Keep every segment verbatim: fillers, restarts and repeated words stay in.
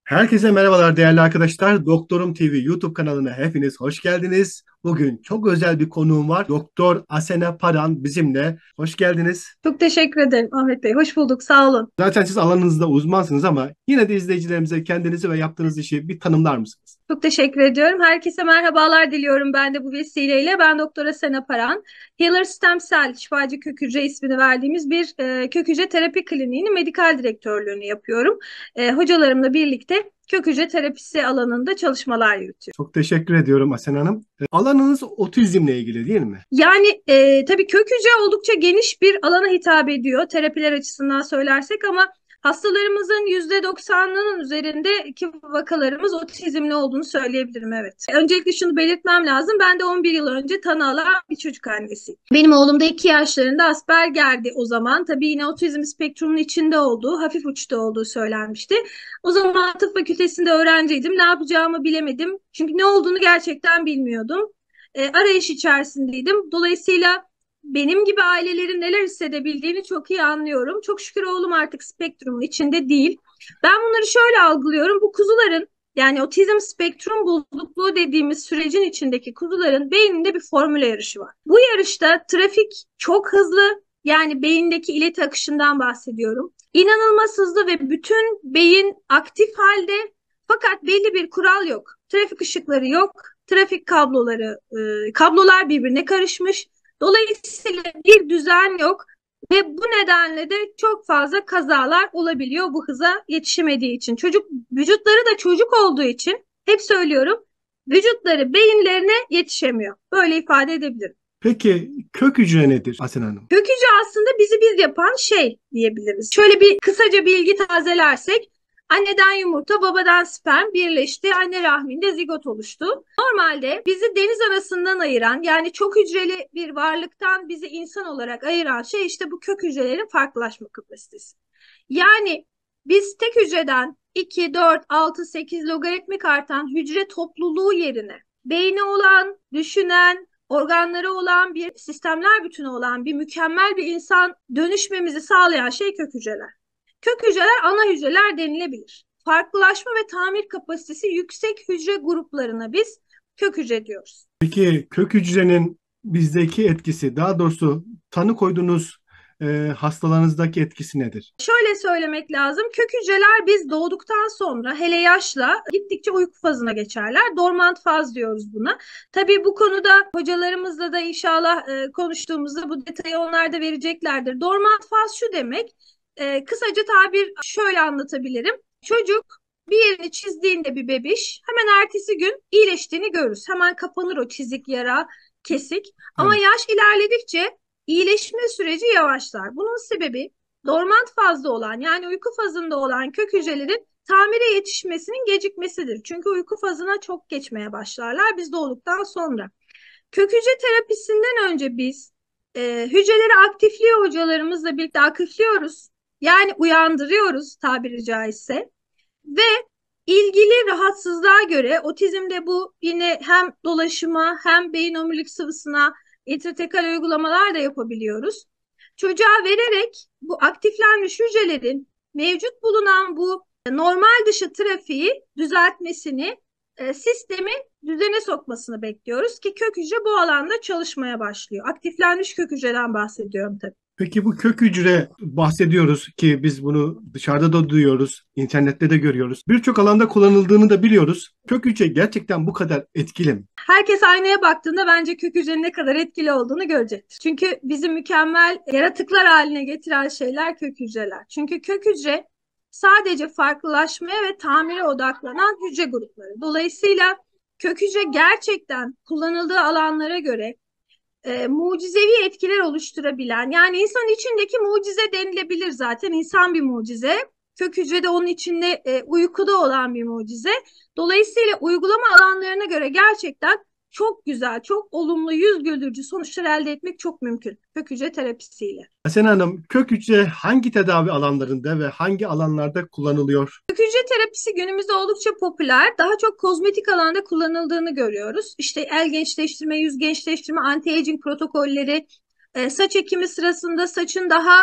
Herkese merhabalar değerli arkadaşlar. Doktorum T V YouTube kanalına hepiniz hoş geldiniz. Bugün çok özel bir konuğum var. Doktor Asena Paran bizimle. Hoş geldiniz. Çok teşekkür ederim Ahmet Bey. Hoş bulduk. Sağ olun. Zaten siz alanınızda uzmansınız ama yine de izleyicilerimize kendinizi ve yaptığınız işi bir tanımlar mısınız? Çok teşekkür ediyorum. Herkese merhabalar diliyorum ben de bu vesileyle. Ben Doktora Sena Paran. Healer Stem Cell, şifacı kök hücre ismini verdiğimiz bir e, kök hücre terapi kliniğinin medikal direktörlüğünü yapıyorum. E, hocalarımla birlikte kök hücre terapisi alanında çalışmalar yürütüyorum. Çok teşekkür ediyorum Asena Hanım. E, Alanınız otizmle ilgili değil mi? Yani e, tabii kök hücre oldukça geniş bir alana hitap ediyor terapiler açısından söylersek ama hastalarımızın yüzde doksanının üzerindeki vakalarımız otizmli olduğunu söyleyebilirim, evet. Öncelikle şunu belirtmem lazım. Ben de on bir yıl önce tanı alan bir çocuk annesiyim. Benim oğlum da iki yaşlarında Asperger'di o zaman. Tabii yine otizm spektrumunun içinde olduğu, hafif uçta olduğu söylenmişti. O zaman tıp fakültesinde öğrenciydim. Ne yapacağımı bilemedim. Çünkü ne olduğunu gerçekten bilmiyordum. E, arayış içerisindeydim. Dolayısıyla benim gibi ailelerin neler hissedebildiğini çok iyi anlıyorum. Çok şükür oğlum artık spektrumun içinde değil. Ben bunları şöyle algılıyorum. Bu kuzuların, yani otizm spektrum bozukluğu dediğimiz sürecin içindeki kuzuların beyninde bir formüle yarışı var. Bu yarışta trafik çok hızlı, yani beyindeki ileti akışından bahsediyorum. İnanılmaz hızlı ve bütün beyin aktif halde, fakat belli bir kural yok. Trafik ışıkları yok, trafik kabloları, e, kablolar birbirine karışmış. Dolayısıyla bir düzen yok ve bu nedenle de çok fazla kazalar olabiliyor bu hıza yetişemediği için. Çocuk vücutları da çocuk olduğu için hep söylüyorum, vücutları beyinlerine yetişemiyor. Böyle ifade edebilirim. Peki kök hücre nedir Asena Hanım? Kök hücre aslında bizi biz yapan şey diyebiliriz. Şöyle bir kısaca bilgi tazelersek, anneden yumurta, babadan sperm birleşti, anne rahminde zigot oluştu. Normalde bizi deniz arasından ayıran, yani çok hücreli bir varlıktan bizi insan olarak ayıran şey işte bu kök hücrelerin farklılaşma kapasitesi. Yani biz tek hücreden iki, dört, altı, sekiz logaritmik artan hücre topluluğu yerine beyni olan, düşünen, organları olan, bir sistemler bütünü olan bir mükemmel bir insan dönüşmemizi sağlayan şey kök hücreler. Kök hücreler ana hücreler denilebilir. Farklılaşma ve tamir kapasitesi yüksek hücre gruplarına biz kök hücre diyoruz. Peki kök hücrenin bizdeki etkisi, daha doğrusu tanı koyduğunuz e, hastalarınızdaki etkisi nedir? Şöyle söylemek lazım. Kök hücreler biz doğduktan sonra, hele yaşla, gittikçe uyku fazına geçerler. Dormant faz diyoruz buna. Tabii bu konuda hocalarımızla da inşallah e, konuştuğumuzda bu detayı onlar da vereceklerdir. Dormant faz şu demek. E, kısaca tabir şöyle anlatabilirim. Çocuk bir yerini çizdiğinde, bir bebiş, hemen ertesi gün iyileştiğini görürüz. Hemen kapanır o çizik, yara, kesik. Ama Evet. yaş ilerledikçe iyileşme süreci yavaşlar. Bunun sebebi dormant fazda olan, yani uyku fazında olan kök hücrelerin tamire yetişmesinin gecikmesidir. Çünkü uyku fazına çok geçmeye başlarlar biz doğduktan sonra. Kök hücre terapisinden önce biz e, hücreleri aktifliyor, hocalarımızla birlikte aktifliyoruz. Yani uyandırıyoruz tabiri caizse. Ve ilgili rahatsızlığa göre otizmde bu yine hem dolaşıma hem beyin omurilik sıvısına intratekal uygulamalar da yapabiliyoruz. Çocuğa vererek bu aktiflenmiş hücrelerin mevcut bulunan bu normal dışı trafiği düzeltmesini, e, sistemi düzene sokmasını bekliyoruz ki kök hücre bu alanda çalışmaya başlıyor. Aktiflenmiş kök hücreden bahsediyorum tabii. Peki bu kök hücre bahsediyoruz ki biz bunu dışarıda da duyuyoruz, internette de görüyoruz. Birçok alanda kullanıldığını da biliyoruz. Kök hücre gerçekten bu kadar etkili mi? Herkes aynaya baktığında bence kök hücrenin ne kadar etkili olduğunu görecektir. Çünkü bizi mükemmel yaratıklar haline getiren şeyler kök hücreler. Çünkü kök hücre sadece farklılaşmaya ve tamire odaklanan hücre grupları. Dolayısıyla kök hücre gerçekten kullanıldığı alanlara göre e, mucizevi etkiler oluşturabilen, yani insan içindeki mucize denilebilir zaten. İnsan bir mucize. Kök hücre de onun içinde e, uykuda olan bir mucize. Dolayısıyla uygulama alanlarına göre gerçekten çok güzel, çok olumlu, yüz güldürücü sonuçlar elde etmek çok mümkün kök hücre terapisiyle. Asena Hanım, kök hücre hangi tedavi alanlarında ve hangi alanlarda kullanılıyor? Kök hücre terapisi günümüzde oldukça popüler. Daha çok kozmetik alanda kullanıldığını görüyoruz. İşte el gençleştirme, yüz gençleştirme, anti-aging protokolleri, e, saç ekimi sırasında saçın daha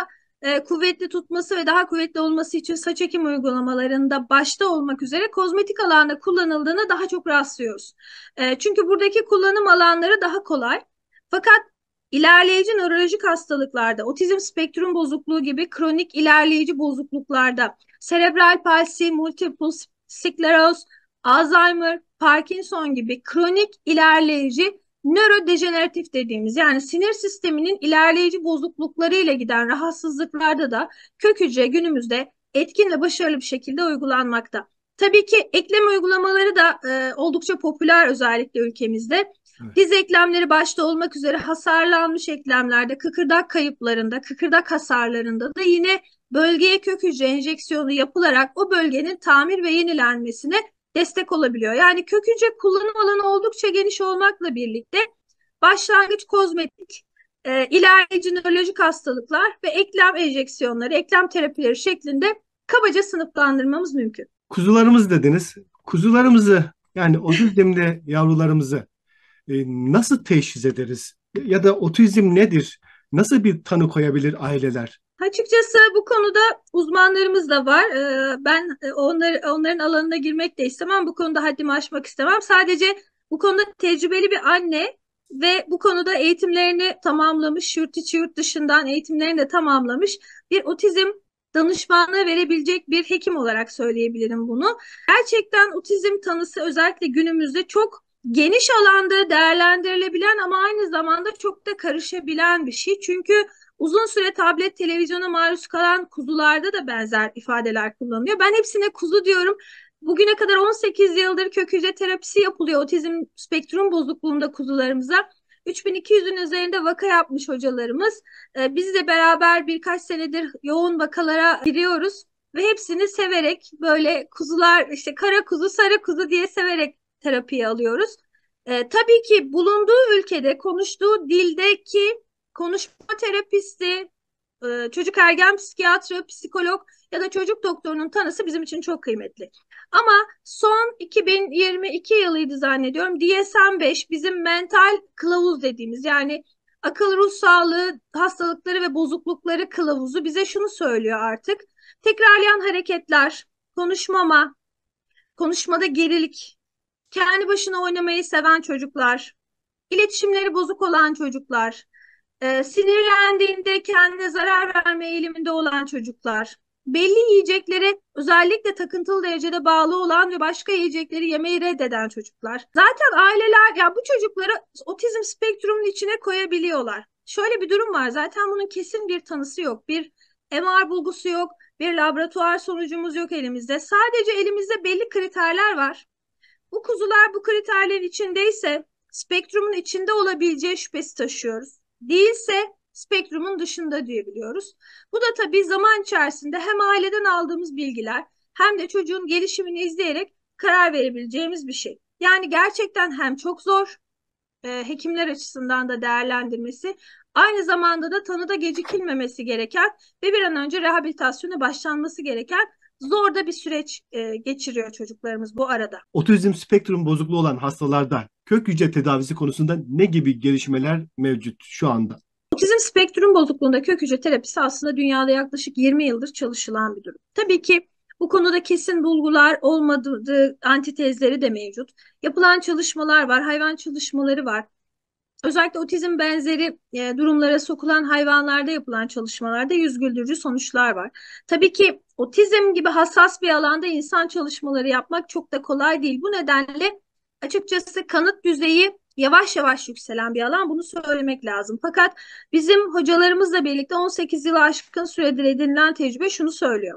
e, kuvvetli tutması ve daha kuvvetli olması için saç ekim uygulamalarında başta olmak üzere kozmetik alanda kullanıldığına daha çok rastlıyoruz. E, çünkü buradaki kullanım alanları daha kolay. Fakat ilerleyici nörolojik hastalıklarda, otizm spektrum bozukluğu gibi kronik ilerleyici bozukluklarda, serebral palsi, multiple skleroz, Alzheimer, Parkinson gibi kronik ilerleyici nörodejeneratif dediğimiz, yani sinir sisteminin ilerleyici bozukluklarıyla giden rahatsızlıklarda da kök hücre günümüzde etkin ve başarılı bir şekilde uygulanmakta. Tabii ki eklem uygulamaları da e, oldukça popüler, özellikle ülkemizde. Evet. Diz eklemleri başta olmak üzere hasarlanmış eklemlerde, kıkırdak kayıplarında, kıkırdak hasarlarında da yine bölgeye kök hücre enjeksiyonu yapılarak o bölgenin tamir ve yenilenmesine destek olabiliyor. Yani kök hücre kullanım alanı oldukça geniş olmakla birlikte başlangıç kozmetik, e, ilerleyici nörolojik hastalıklar ve eklem enjeksiyonları, eklem terapileri şeklinde kabaca sınıflandırmamız mümkün. Kuzularımız dediniz. Kuzularımızı, yani otizmli yavrularımızı e, nasıl teşhis ederiz? Ya da otizm nedir? Nasıl bir tanı koyabilir aileler? Açıkçası bu konuda uzmanlarımız da var. Ee, Ben e, onları, onların alanına girmek de istemem. Bu konuda haddimi aşmak istemem. Sadece bu konuda tecrübeli bir anne ve bu konuda eğitimlerini tamamlamış, yurt içi yurt dışından eğitimlerini de tamamlamış bir otizm danışmanlığı verebilecek bir hekim olarak söyleyebilirim bunu. Gerçekten otizm tanısı özellikle günümüzde çok geniş alanda değerlendirilebilen ama aynı zamanda çok da karışabilen bir şey. Çünkü uzun süre tablet, televizyona maruz kalan kuzularda da benzer ifadeler kullanılıyor. Ben hepsine kuzu diyorum. Bugüne kadar on sekiz yıldır kök hücre terapisi yapılıyor otizm spektrum bozukluğunda kuzularımıza. üç bin iki yüzün üzerinde vaka yapmış hocalarımız. Ee, biz de beraber birkaç senedir yoğun vakalara giriyoruz ve hepsini severek, böyle kuzular işte kara kuzu, sarı kuzu diye severek terapiyi alıyoruz. Ee, tabii ki bulunduğu ülkede konuştuğu dildeki konuşma terapisti, e, çocuk ergen psikiyatrı, psikolog ya da çocuk doktorunun tanısı bizim için çok kıymetli. Ama son iki bin yirmi iki yılıydı zannediyorum. D S M beş bizim mental kılavuz dediğimiz, yani akıl ruh sağlığı hastalıkları ve bozuklukları kılavuzu bize şunu söylüyor artık. Tekrarlayan hareketler, konuşmama, konuşmada gerilik, kendi başına oynamayı seven çocuklar, iletişimleri bozuk olan çocuklar, e, sinirlendiğinde kendine zarar verme eğiliminde olan çocuklar, belli yiyeceklere özellikle takıntılı derecede bağlı olan ve başka yiyecekleri yemeyi reddeden çocuklar. Zaten aileler ya bu çocukları otizm spektrumunun içine koyabiliyorlar. Şöyle bir durum var. Zaten bunun kesin bir tanısı yok. Bir M R bulgusu yok. Bir laboratuvar sonucumuz yok elimizde. Sadece elimizde belli kriterler var. Bu kuzular bu kriterlerin içindeyse spektrumun içinde olabileceği şüphesi taşıyoruz. Değilse spektrumun dışında diyebiliyoruz. Bu da tabii zaman içerisinde hem aileden aldığımız bilgiler hem de çocuğun gelişimini izleyerek karar verebileceğimiz bir şey. Yani gerçekten hem çok zor, e, hekimler açısından da değerlendirmesi, aynı zamanda da tanıda gecikilmemesi gereken ve bir an önce rehabilitasyona başlanması gereken zor da bir süreç e, geçiriyor çocuklarımız bu arada. Otizm spektrum bozukluğu olan hastalarda kök hücre tedavisi konusunda ne gibi gelişmeler mevcut şu anda? Otizm spektrum bozukluğunda kök hücre terapisi aslında dünyada yaklaşık yirmi yıldır çalışılan bir durum. Tabii ki bu konuda kesin bulgular olmadığı antitezleri de mevcut. Yapılan çalışmalar var, hayvan çalışmaları var. Özellikle otizm benzeri e, durumlara sokulan hayvanlarda yapılan çalışmalarda yüz güldürücü sonuçlar var. Tabii ki otizm gibi hassas bir alanda insan çalışmaları yapmak çok da kolay değil. Bu nedenle açıkçası kanıt düzeyi yavaş yavaş yükselen bir alan, bunu söylemek lazım. Fakat bizim hocalarımızla birlikte on sekiz yılı aşkın süredir edinilen tecrübe şunu söylüyor.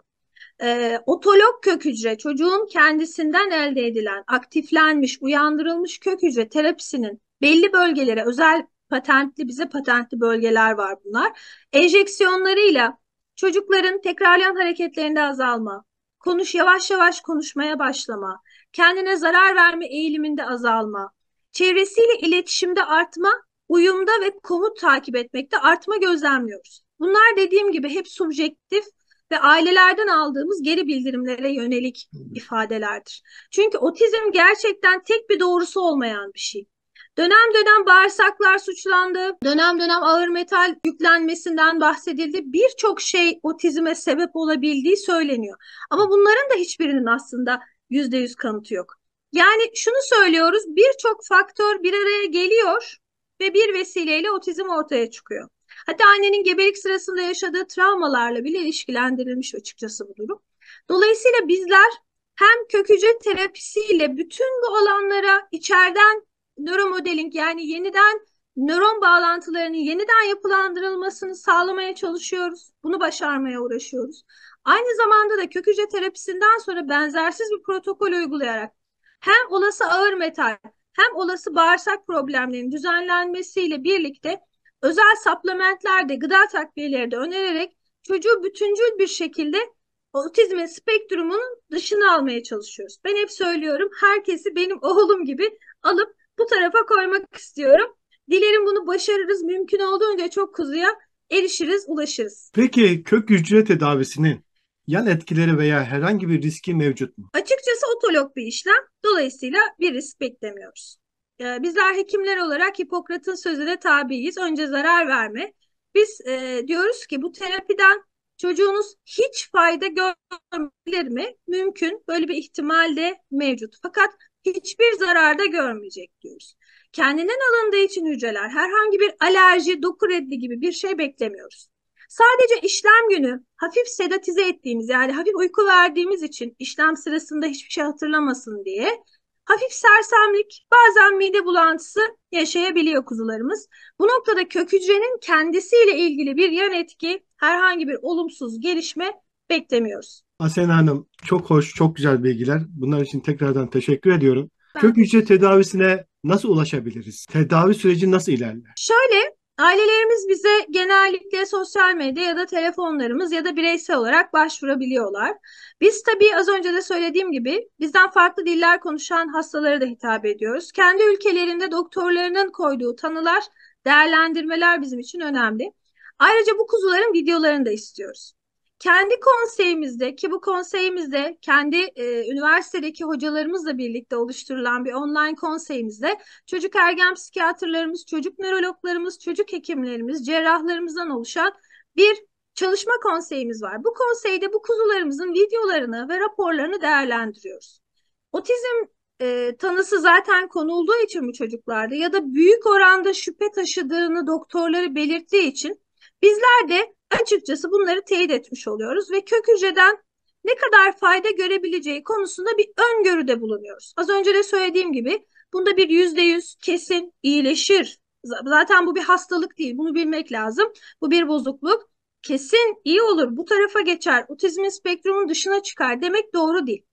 E, otolog kök hücre, çocuğun kendisinden elde edilen aktiflenmiş, uyandırılmış kök hücre terapisinin belli bölgelere özel patentli, bize patentli bölgeler var bunlar. Enjeksiyonlarıyla çocukların tekrarlayan hareketlerinde azalma, konuş yavaş yavaş konuşmaya başlama, kendine zarar verme eğiliminde azalma, çevresiyle iletişimde artma, uyumda ve komut takip etmekte artma gözlemliyoruz. Bunlar dediğim gibi hep subjektif ve ailelerden aldığımız geri bildirimlere yönelik ifadelerdir. Çünkü otizm gerçekten tek bir doğrusu olmayan bir şey. Dönem dönem bağırsaklar suçlandı, dönem dönem ağır metal yüklenmesinden bahsedildi. Birçok şey otizme sebep olabildiği söyleniyor. Ama bunların da hiçbirinin aslında yüzde yüz kanıtı yok. Yani şunu söylüyoruz, birçok faktör bir araya geliyor ve bir vesileyle otizm ortaya çıkıyor. Hatta annenin gebelik sırasında yaşadığı travmalarla bile ilişkilendirilmiş açıkçası bu durum. Dolayısıyla bizler hem kök hücre terapisiyle bütün bu alanlara içeriden nöromodeling, yani yeniden nöron bağlantılarının yeniden yapılandırılmasını sağlamaya çalışıyoruz. Bunu başarmaya uğraşıyoruz. Aynı zamanda da kök hücre terapisinden sonra benzersiz bir protokol uygulayarak hem olası ağır metal hem olası bağırsak problemlerinin düzenlenmesiyle birlikte özel supplementlerde, gıda takviyeleri de önererek çocuğu bütüncül bir şekilde otizmin spektrumunun dışına almaya çalışıyoruz. Ben hep söylüyorum, herkesi benim oğlum gibi alıp bu tarafa koymak istiyorum. Dilerim bunu başarırız. Mümkün olduğunca çok kuzuya erişiriz, ulaşırız. Peki kök hücre tedavisinin yan etkileri veya herhangi bir riski mevcut mu? Açıkçası otolog bir işlem. Dolayısıyla bir risk beklemiyoruz. Ee, bizler hekimler olarak Hipokrat'ın sözüne tabiiz. Önce zarar verme. Biz e, diyoruz ki bu terapiden çocuğunuz hiç fayda görmeyebilir mi? Mümkün. Böyle bir ihtimal de mevcut. Fakat hiçbir zarar da görmeyecek diyoruz. Kendinden alındığı için hücreler herhangi bir alerji, doku reddi gibi bir şey beklemiyoruz. Sadece işlem günü hafif sedatize ettiğimiz, yani hafif uyku verdiğimiz için işlem sırasında hiçbir şey hatırlamasın diye hafif sersemlik, bazen mide bulantısı yaşayabiliyor kuzularımız. Bu noktada kök hücrenin kendisiyle ilgili bir yan etki, herhangi bir olumsuz gelişme beklemiyoruz. Asena Hanım, çok hoş, çok güzel bilgiler. Bunlar için tekrardan teşekkür ediyorum. Ben Kök hücre teşekkür ederim. tedavisine nasıl ulaşabiliriz? Tedavi süreci nasıl ilerler? Şöyle, ailelerimiz bize genellikle sosyal medya ya da telefonlarımız ya da bireysel olarak başvurabiliyorlar. Biz tabii az önce de söylediğim gibi bizden farklı diller konuşan hastalara da hitap ediyoruz. Kendi ülkelerinde doktorlarının koyduğu tanılar, değerlendirmeler bizim için önemli. Ayrıca bu kuzuların videolarını da istiyoruz. Kendi konseyimizde, ki bu konseyimizde kendi e, üniversitedeki hocalarımızla birlikte oluşturulan bir online konseyimizde çocuk ergen psikiyatrlarımız, çocuk nörologlarımız, çocuk hekimlerimiz, cerrahlarımızdan oluşan bir çalışma konseyimiz var. Bu konseyde bu kuzularımızın videolarını ve raporlarını değerlendiriyoruz. Otizm e, tanısı zaten konulduğu için bu çocuklarda ya da büyük oranda şüphe taşıdığını doktorları belirttiği için bizler de açıkçası bunları teyit etmiş oluyoruz ve kök hücreden ne kadar fayda görebileceği konusunda bir öngörüde bulunuyoruz. Az önce de söylediğim gibi bunda bir yüzde yüz kesin iyileşir. Zaten bu bir hastalık değil, bunu bilmek lazım. Bu bir bozukluk. Kesin iyi olur, bu tarafa geçer, otizmin spektrumun dışına çıkar demek doğru değil.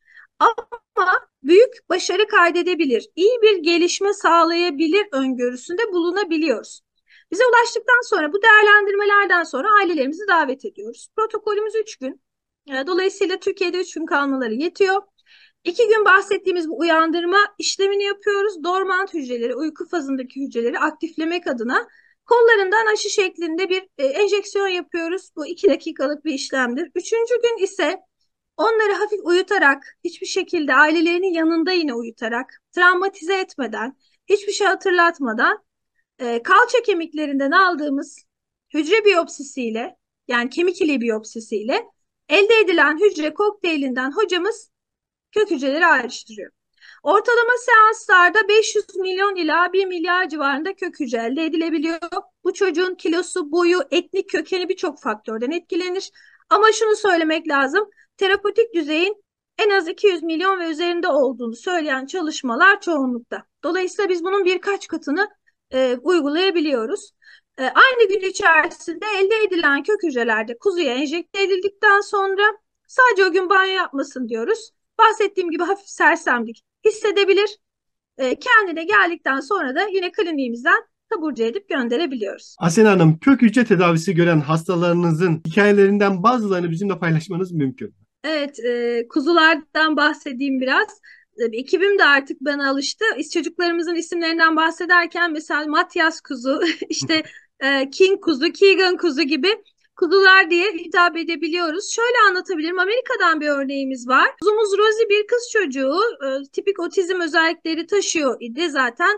Ama büyük başarı kaydedebilir, iyi bir gelişme sağlayabilir öngörüsünde bulunabiliyoruz. Bize ulaştıktan sonra, bu değerlendirmelerden sonra ailelerimizi davet ediyoruz. Protokolümüz üç gün. Dolayısıyla Türkiye'de üç gün kalmaları yetiyor. İki gün bahsettiğimiz bu uyandırma işlemini yapıyoruz. Dormant hücreleri, uyku fazındaki hücreleri aktiflemek adına kollarından aşı şeklinde bir e, enjeksiyon yapıyoruz. Bu iki dakikalık bir işlemdir. Üçüncü gün ise onları hafif uyutarak, hiçbir şekilde ailelerinin yanında yine uyutarak, travmatize etmeden, hiçbir şey hatırlatmadan e, kalça kemiklerinden aldığımız hücre biyopsisiyle, yani kemik iliği biyopsisiyle elde edilen hücre kokteylinden hocamız kök hücreleri ayrıştırıyor. Ortalama seanslarda beş yüz milyon ila bir milyar civarında kök hücre elde edilebiliyor. Bu çocuğun kilosu, boyu, etnik kökeni birçok faktörden etkilenir. Ama şunu söylemek lazım, terapötik düzeyin en az iki yüz milyon ve üzerinde olduğunu söyleyen çalışmalar çoğunlukta. Dolayısıyla biz bunun birkaç katını e, uygulayabiliyoruz. E, aynı gün içerisinde elde edilen kök hücrelerde kuzuya enjekte edildikten sonra sadece o gün banyo yapmasın diyoruz. Bahsettiğim gibi hafif sersemlik hissedebilir. E, kendine geldikten sonra da yine kliniğimizden taburcu edip gönderebiliyoruz. Asena Hanım, kök hücre tedavisi gören hastalarınızın hikayelerinden bazılarını bizimle paylaşmanız mümkün. Evet, e, kuzulardan bahsedeyim biraz. E, ekibim de artık bana alıştı. Çocuklarımızın isimlerinden bahsederken mesela Matyas kuzu, işte e, King kuzu, Keegan kuzu gibi kuzular diye hitap edebiliyoruz. Şöyle anlatabilirim. Amerika'dan bir örneğimiz var. Kuzumuz Rosie bir kız çocuğu. E, tipik otizm özellikleri taşıyor idi zaten.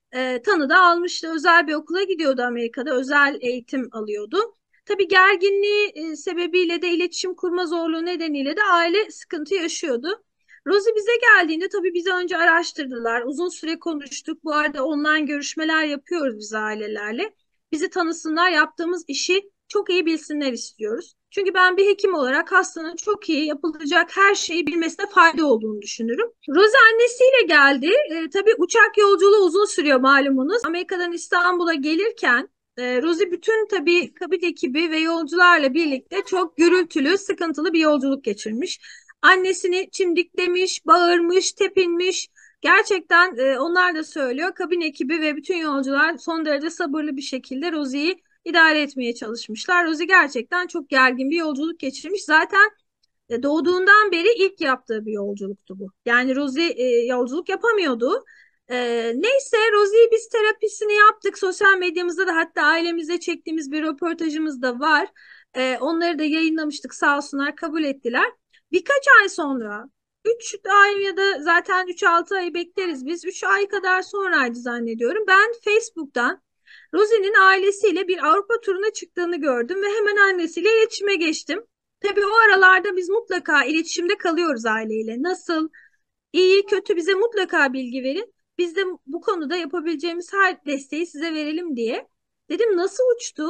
e, tanı da almıştı. Özel bir okula gidiyordu Amerika'da. Özel eğitim alıyordu. Tabii gerginliği e, sebebiyle de iletişim kurma zorluğu nedeniyle de aile sıkıntı yaşıyordu. Rosie bize geldiğinde tabii bizi önce araştırdılar. Uzun süre konuştuk. Bu arada online görüşmeler yapıyoruz biz ailelerle. Bizi tanısınlar, yaptığımız işi çok iyi bilsinler istiyoruz. Çünkü ben bir hekim olarak hastanın çok iyi yapılacak her şeyi bilmesine fayda olduğunu düşünürüm. Rosie annesiyle geldi. E, tabii uçak yolculuğu uzun sürüyor malumunuz. Amerika'dan İstanbul'a gelirken e, Rosie bütün tabii kabin ekibi ve yolcularla birlikte çok gürültülü, sıkıntılı bir yolculuk geçirmiş. Annesini çimdiklemiş, bağırmış, tepinmiş. Gerçekten e, onlar da söylüyor. Kabin ekibi ve bütün yolcular son derece sabırlı bir şekilde Rosie'yi idare etmeye çalışmışlar. Rosie gerçekten çok gergin bir yolculuk geçirmiş. Zaten e, doğduğundan beri ilk yaptığı bir yolculuktu bu. Yani Rosie e, yolculuk yapamıyordu. E, neyse Rosie'yi biz terapisini yaptık. Sosyal medyamızda da hatta ailemizle çektiğimiz bir röportajımız da var. E, onları da yayınlamıştık sağ olsunlar kabul ettiler. Birkaç ay sonra üç ay ya da zaten üç altı ay bekleriz biz. üç ay kadar sonraydı zannediyorum. Ben Facebook'tan Rosie'nin ailesiyle bir Avrupa turuna çıktığını gördüm ve hemen annesiyle iletişime geçtim. Tabii o aralarda biz mutlaka iletişimde kalıyoruz aileyle. Nasıl, iyi, kötü bize mutlaka bilgi verin. Biz de bu konuda yapabileceğimiz her desteği size verelim diye. Dedim nasıl uçtu?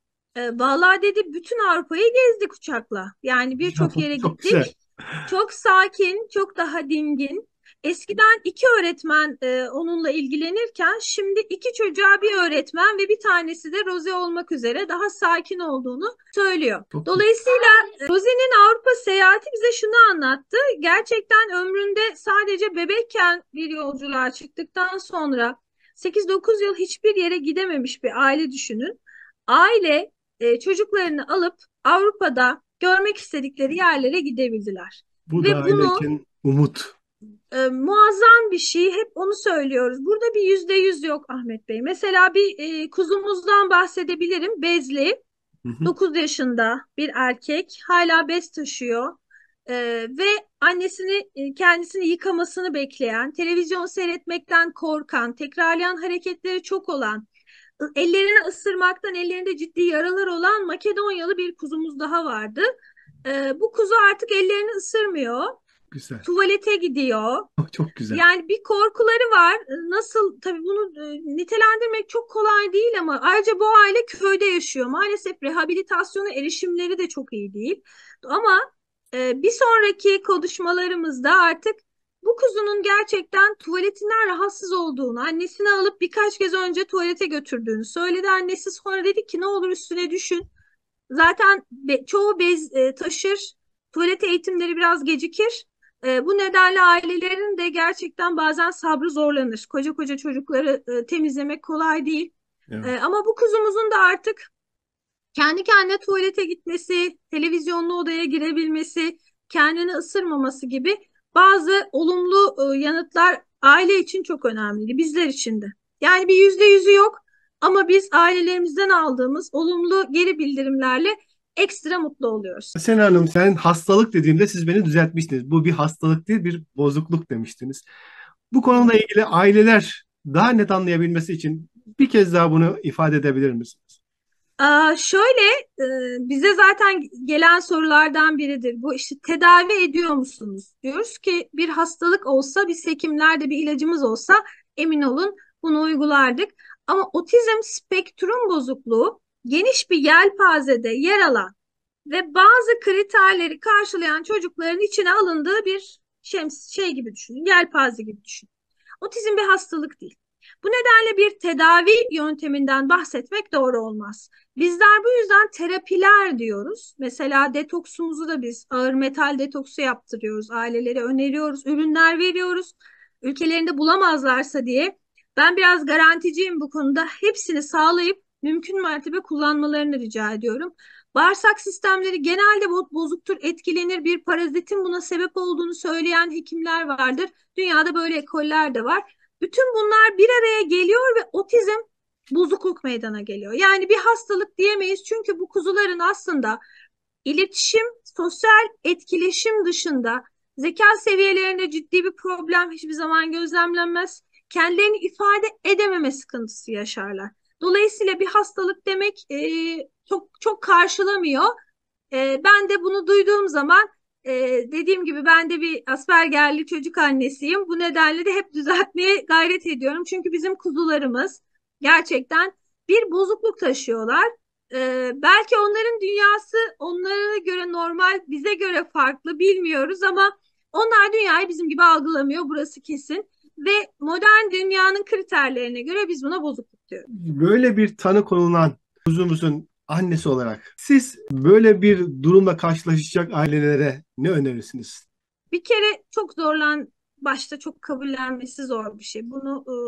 E, vallahi dedi bütün Avrupa'yı gezdik uçakla. Yani birçok yere Çok güzel. gittik. Çok sakin, çok daha dingin. Eskiden iki öğretmen e, onunla ilgilenirken şimdi iki çocuğa bir öğretmen ve bir tanesi de Rosie olmak üzere daha sakin olduğunu söylüyor. Çok güzel. Dolayısıyla e, Rosie'nin Avrupa seyahati bize şunu anlattı. Gerçekten ömründe sadece bebekken bir yolculuğa çıktıktan sonra sekiz dokuz yıl hiçbir yere gidememiş bir aile düşünün. Aile e, çocuklarını alıp Avrupa'da görmek istedikleri yerlere gidebildiler. Bu da Ve aile bunu için umut. e, muazzam bir şey. Hep onu söylüyoruz. Burada bir yüzde yüz yok Ahmet Bey. Mesela bir e, kuzumuzdan bahsedebilirim. Bezli, Hı hı. dokuz yaşında bir erkek. Hala bez taşıyor. E, ve annesini e, kendisini yıkamasını bekleyen, televizyon seyretmekten korkan, tekrarlayan hareketleri çok olan, ellerini ısırmaktan ellerinde ciddi yaralar olan Makedonyalı bir kuzumuz daha vardı. E, bu kuzu artık ellerini ısırmıyor. Güzel. Tuvalete gidiyor. Çok, çok güzel. Yani bir korkuları var. Nasıl tabii bunu e, nitelendirmek çok kolay değil ama ayrıca bu aile köyde yaşıyor. Maalesef rehabilitasyona erişimleri de çok iyi değil. Ama e, bir sonraki konuşmalarımızda artık bu kuzunun gerçekten tuvaletinden rahatsız olduğunu, annesini alıp birkaç kez önce tuvalete götürdüğünü söyledi. Annesi sonra dedi ki ne olur üstüne düşün. Zaten be, çoğu bez e, taşır. Tuvalet eğitimleri biraz gecikir. E, bu nedenle ailelerin de gerçekten bazen sabrı zorlanır. Koca koca çocukları e, temizlemek kolay değil. E, Evet. ama bu kuzumuzun da artık kendi kendine tuvalete gitmesi, televizyonlu odaya girebilmesi, kendini ısırmaması gibi bazı olumlu e, yanıtlar aile için çok önemliydi, bizler için de. Yani bir yüzde yüzü yok ama biz ailelerimizden aldığımız olumlu geri bildirimlerle ekstra mutlu oluyoruz. Sena Hanım, sen hastalık dediğimde siz beni düzeltmiştiniz. Bu bir hastalık değil, bir bozukluk demiştiniz. Bu konuyla Evet. ilgili aileler daha net anlayabilmesi için bir kez daha bunu ifade edebilir misiniz? Aa, şöyle e, bize zaten gelen sorulardan biridir. Bu işte tedavi ediyor musunuz? Diyoruz ki bir hastalık olsa biz hekimlerde bir ilacımız olsa emin olun bunu uygulardık. Ama otizm spektrum bozukluğu geniş bir yelpazede yer alan ve bazı kriterleri karşılayan çocukların içine alındığı bir şey, şey gibi düşünün, yelpaze gibi düşünün. Otizm bir hastalık değil. Bu nedenle bir tedavi yönteminden bahsetmek doğru olmaz. Bizler bu yüzden terapiler diyoruz. Mesela detoksumuzu da biz ağır metal detoksu yaptırıyoruz. Ailelere öneriyoruz, ürünler veriyoruz. Ülkelerinde bulamazlarsa diye. Ben biraz garanticiyim bu konuda. Hepsini sağlayıp mümkün mertebe kullanmalarını rica ediyorum. Bağırsak sistemleri genelde bozuktur, etkilenir. Bir parazitin buna sebep olduğunu söyleyen hekimler vardır. Dünyada böyle ekoller de var. Bütün bunlar bir araya geliyor ve otizm bozukluk meydana geliyor. Yani bir hastalık diyemeyiz çünkü bu kuzuların aslında iletişim, sosyal etkileşim dışında zeka seviyelerinde ciddi bir problem hiçbir zaman gözlemlenmez. kendilerini ifade edememe sıkıntısı yaşarlar. Dolayısıyla bir hastalık demek e, çok çok karşılamıyor. E, ben de bunu duyduğum zaman e, dediğim gibi ben de bir Asperger'li çocuk annesiyim. Bu nedenle de hep düzeltmeye gayret ediyorum. Çünkü bizim kuzularımız gerçekten bir bozukluk taşıyorlar. E, belki onların dünyası onlara göre normal, bize göre farklı bilmiyoruz ama onlar dünyayı bizim gibi algılamıyor. Burası kesin. Ve modern dünyanın kriterlerine göre biz buna bozukluk diyoruz. Böyle bir tanı konulan kuzumuzun annesi olarak siz böyle bir durumla karşılaşacak ailelere ne önerirsiniz? Bir kere çok zorlan, başta çok kabullenmesi zor bir şey. Bunu e,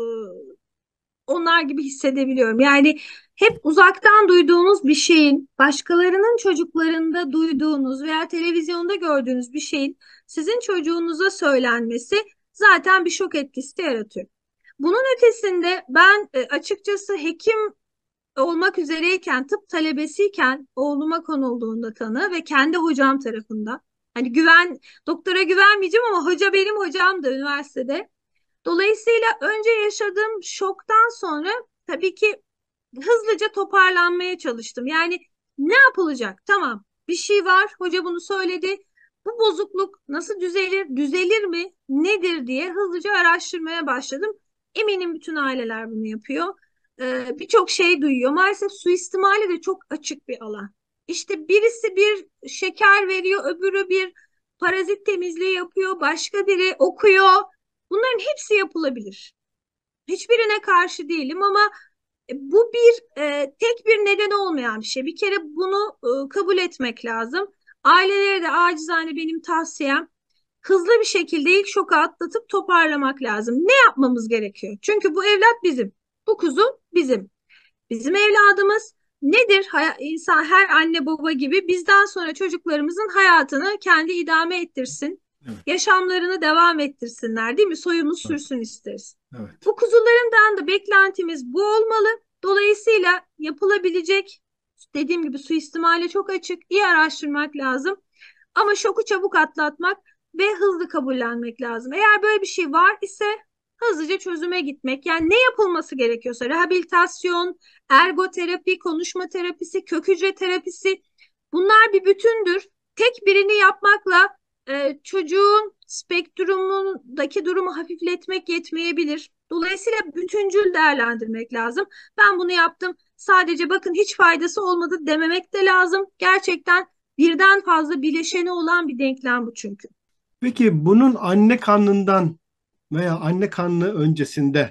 onlar gibi hissedebiliyorum. Yani hep uzaktan duyduğunuz bir şeyin, başkalarının çocuklarında duyduğunuz veya televizyonda gördüğünüz bir şeyin sizin çocuğunuza söylenmesi zaten bir şok etkisi de yaratıyor. Bunun ötesinde ben e, açıkçası hekim olmak üzereyken, tıp talebesiyken oğluma konulduğunda tanı ve kendi hocam tarafından, hani güven, doktora güvenmeyeceğim ama hoca benim hocamdı üniversitede. Dolayısıyla önce yaşadığım şoktan sonra tabii ki hızlıca toparlanmaya çalıştım. Yani ne yapılacak? Tamam, bir şey var, hoca bunu söyledi. Bu bozukluk nasıl düzelir, düzelir mi, nedir diye hızlıca araştırmaya başladım. Eminim bütün aileler bunu yapıyor. Ee, birçok şey duyuyor. Maalesef suistimali de çok açık bir alan. İşte birisi bir şeker veriyor, öbürü bir parazit temizliği yapıyor, başka biri okuyor. Bunların hepsi yapılabilir. Hiçbirine karşı değilim ama e, bu bir e, tek bir neden olmayan bir şey. Bir kere bunu e, kabul etmek lazım. Ailelere de acizane benim tavsiyem hızlı bir şekilde ilk şoku atlatıp toparlamak lazım. Ne yapmamız gerekiyor? Çünkü bu evlat bizim. Bu kuzu bizim. Bizim evladımız. Nedir? Hay- insan her anne baba gibi bizden sonra çocuklarımızın hayatını kendi idame ettirsin. Evet. Yaşamlarını devam ettirsinler, değil mi? Soyumuz Evet. sürsün isteriz. Evet. Bu kuzularından da beklentimiz bu olmalı. Dolayısıyla yapılabilecek, dediğim gibi suistimale çok açık, iyi araştırmak lazım. Ama şoku çabuk atlatmak ve hızlı kabullenmek lazım. Eğer böyle bir şey var ise hızlıca çözüme gitmek. Yani ne yapılması gerekiyorsa rehabilitasyon, ergoterapi, konuşma terapisi, kök hücre terapisi, bunlar bir bütündür. Tek birini yapmakla e, çocuğun spektrumundaki durumu hafifletmek yetmeyebilir. Dolayısıyla bütüncül değerlendirmek lazım. Ben bunu yaptım. Sadece bakın hiç faydası olmadı dememek de lazım. Gerçekten birden fazla bileşeni olan bir denklem bu çünkü. Peki bunun anne karnından veya anne karnı öncesinde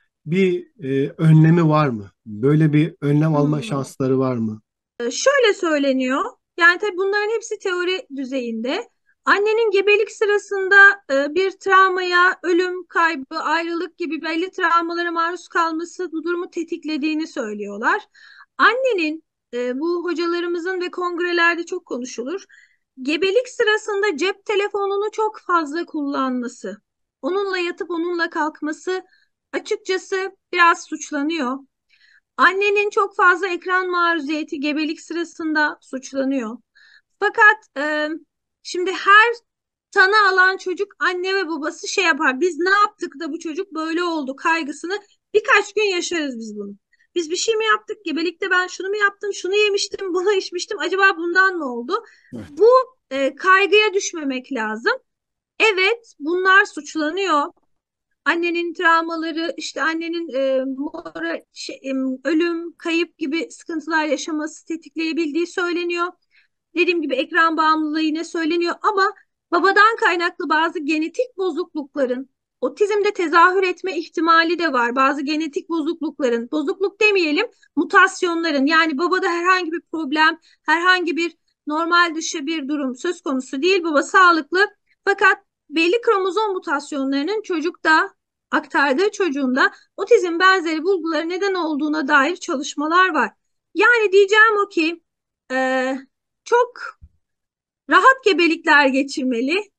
bir e, önlemi var mı? Böyle bir önlem alma Hmm. şansları var mı? Ee, Şöyle söyleniyor. Yani tabii bunların hepsi teori düzeyinde. Annenin gebelik sırasında e, bir travmaya, ölüm, kaybı, ayrılık gibi belli travmalara maruz kalması bu durumu tetiklediğini söylüyorlar. Annenin e, bu hocalarımızın ve kongrelerde çok konuşulur. Gebelik sırasında cep telefonunu çok fazla kullanması, onunla yatıp onunla kalkması açıkçası biraz suçlanıyor. Annenin çok fazla ekran maruziyeti gebelik sırasında suçlanıyor. Fakat e, şimdi her tanı alan çocuk anne ve babası şey yapar. Biz ne yaptık da bu çocuk böyle oldu kaygısını birkaç gün yaşarız biz bunu. Biz bir şey mi yaptık? Gebelikte ben şunu mu yaptım? Şunu yemiştim, bunu içmiştim. Acaba bundan mı oldu? Evet. Bu e, kaygıya düşmemek lazım. Evet, bunlar suçlanıyor. Annenin travmaları, işte annenin e, mora, şey, e, ölüm, kayıp gibi sıkıntılar yaşaması tetikleyebildiği söyleniyor. Dediğim gibi ekran bağımlılığı yine söyleniyor ama babadan kaynaklı bazı genetik bozuklukların otizmde tezahür etme ihtimali de var. Bazı genetik bozuklukların, bozukluk demeyelim, mutasyonların, yani babada herhangi bir problem, herhangi bir normal dışı bir durum söz konusu değil. Baba sağlıklı fakat belli kromozom mutasyonlarının çocukta aktardığı çocuğunda otizm benzeri bulguları neden olduğuna dair çalışmalar var. Yani diyeceğim o ki e, çok rahat gebelikler geçirmeli.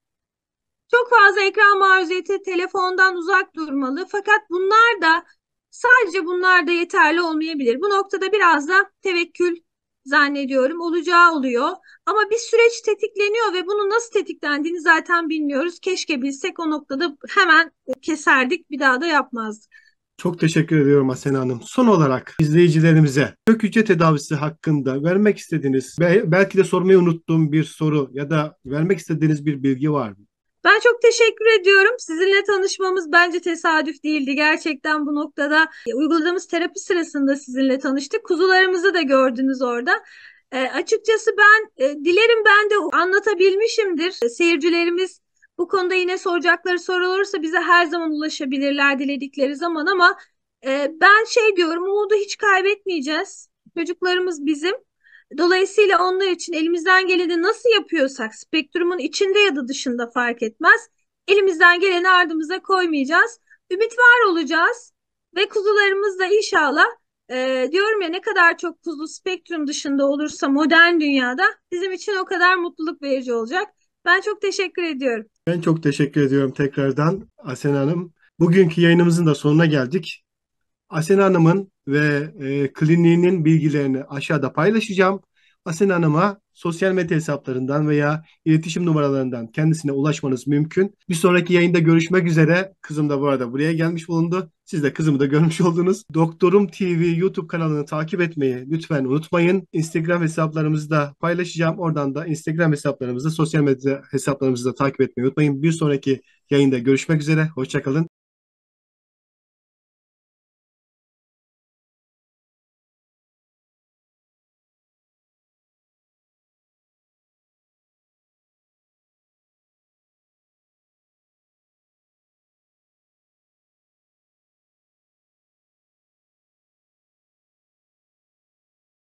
Çok fazla ekran maruziyeti, telefondan uzak durmalı. Fakat bunlar da sadece bunlar da yeterli olmayabilir. Bu noktada biraz da tevekkül zannediyorum olacağı oluyor. Ama bir süreç tetikleniyor ve bunun nasıl tetiklendiğini zaten bilmiyoruz. Keşke bilsek, o noktada hemen keserdik, bir daha da yapmazdık. Çok teşekkür ediyorum Asena Hanım. Son olarak izleyicilerimize kök hücre tedavisi hakkında vermek istediğiniz, be- belki de sormayı unuttuğum bir soru ya da vermek istediğiniz bir bilgi var mı? Ben çok teşekkür ediyorum. Sizinle tanışmamız bence tesadüf değildi. Gerçekten bu noktada e, uyguladığımız terapi sırasında sizinle tanıştık. Kuzularımızı da gördünüz orada. E, açıkçası ben e, dilerim ben de anlatabilmişimdir. E, seyircilerimiz bu konuda yine soracakları soru olursa bize her zaman ulaşabilirler diledikleri zaman, ama e, ben şey diyorum, umudu hiç kaybetmeyeceğiz. Çocuklarımız bizim. Dolayısıyla onlar için elimizden geleni nasıl yapıyorsak, spektrumun içinde ya da dışında fark etmez, elimizden geleni ardımıza koymayacağız. Ümit var olacağız ve kuzularımız da inşallah, e, diyorum ya, ne kadar çok kuzu spektrum dışında olursa modern dünyada bizim için o kadar mutluluk verici olacak. Ben çok teşekkür ediyorum. Ben çok teşekkür ediyorum tekrardan Asena Hanım. Bugünkü yayınımızın da sonuna geldik. Asena Hanım'ın ve e, kliniğinin bilgilerini aşağıda paylaşacağım. Asena Hanım'a sosyal medya hesaplarından veya iletişim numaralarından kendisine ulaşmanız mümkün. Bir sonraki yayında görüşmek üzere. Kızım da bu arada buraya gelmiş bulundu. Siz de kızımı da görmüş oldunuz. Doktorum T V YouTube kanalını takip etmeyi lütfen unutmayın. Instagram hesaplarımızı da paylaşacağım. Oradan da Instagram hesaplarımızı, sosyal medya hesaplarımızı da takip etmeyi unutmayın. Bir sonraki yayında görüşmek üzere. Hoşça kalın.